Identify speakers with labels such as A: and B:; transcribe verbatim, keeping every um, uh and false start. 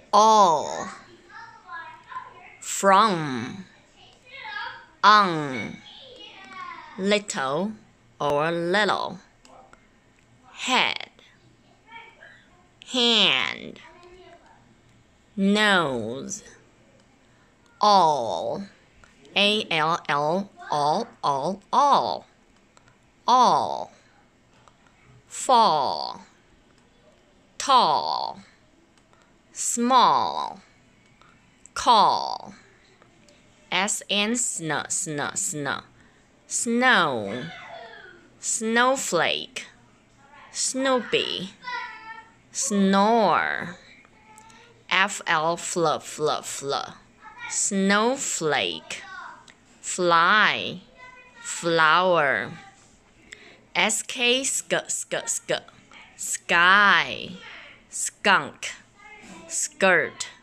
A: all, from, on, little or little, head, hand, nose, all, A L L, all, all, all, all, fall, tall, small, call, S N sn, sn, sn, snow, snowflake, snoopy, snore, F L fl, fl, fl, snowflake, fly, flower, S K sk, sk, sk, sky, skunk, skirt.